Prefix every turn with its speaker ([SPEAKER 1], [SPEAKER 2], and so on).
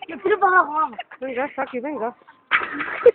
[SPEAKER 1] Filho para lá,
[SPEAKER 2] Vem cá, está aqui, vem cá.